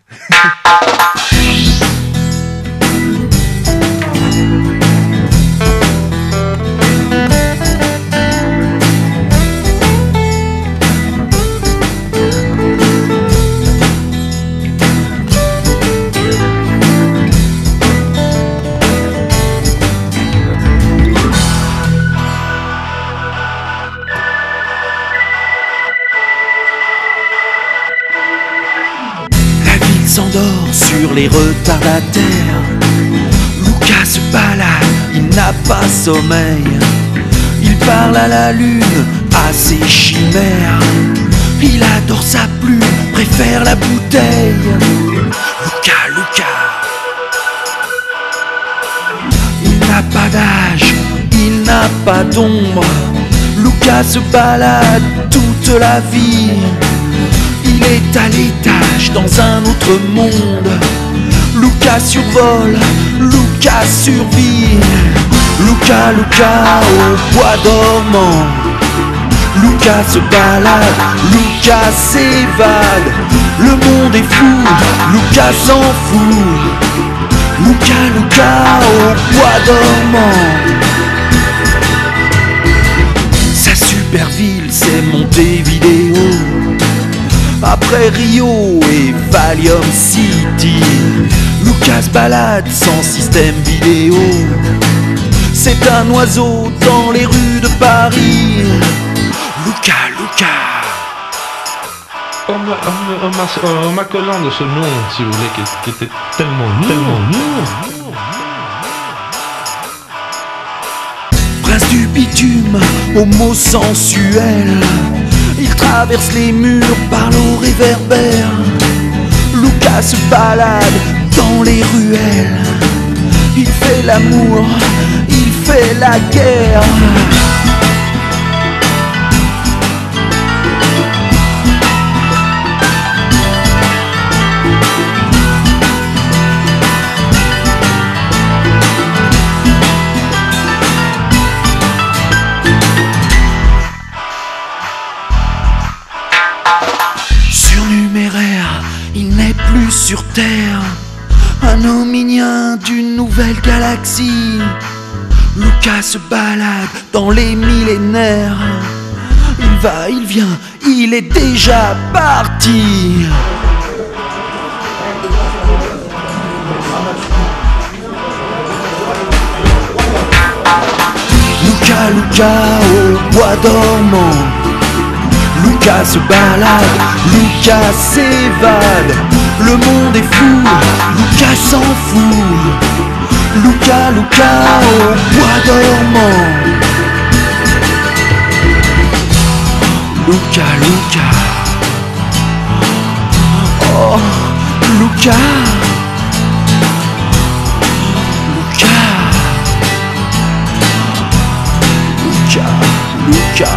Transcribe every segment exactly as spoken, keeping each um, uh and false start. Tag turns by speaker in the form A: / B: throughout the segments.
A: S'endort sur les retardataires. Lucas se balade, il n'a pas sommeil. Il parle à la lune, à ses chimères. Il adore sa plume, préfère la bouteille. Lucas, Lucas. Il n'a pas d'âge, il n'a pas d'ombre. Lucas se balade toute la vie. Il est à l'étage dans un autre monde. Lucas survole, Lucas survit. Lucas, Lucas au bois dormant. Lucas se balade, Lucas s'évade. Le monde est fou, Lucas s'en fout. Lucas, Lucas au bois dormant. Sa super ville, c'est Montevideo. Après Rio et Valium City, Lucas balade sans système vidéo. C'est un oiseau dans les rues de Paris. Lucas, Lucas.
B: On m'a on m'a- on m'a collant de ce nom, si vous voulez, qui, qui était tellement lourd, tellement lourd.
A: Prince du bitume, homosexuel. Il traverse les murs, parle au réverbère. Lucas se balade dans les ruelles. Il fait l'amour, il fait la guerre. Surnuméraire, il n'est plus sur Terre. Un hominien d'une nouvelle galaxie. Lucas se balade dans les millénaires. Il va, il vient, il est déjà parti. Lucas, Lucas au bois dormant. Lucas se balade, Lucas s'évade. Le monde est fou, Lucas s'en fout. Lucas, Lucas au bois dormant. Lucas, Lucas. Oh, Lucas. Lucas. Lucas, Lucas.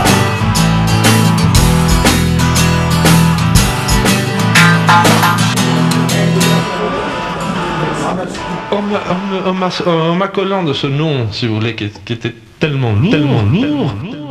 B: On m'a on m'a- on m'a- on m'a collant de ce nom, si vous voulez, qui, qui était tellement lourd, tellement lourd.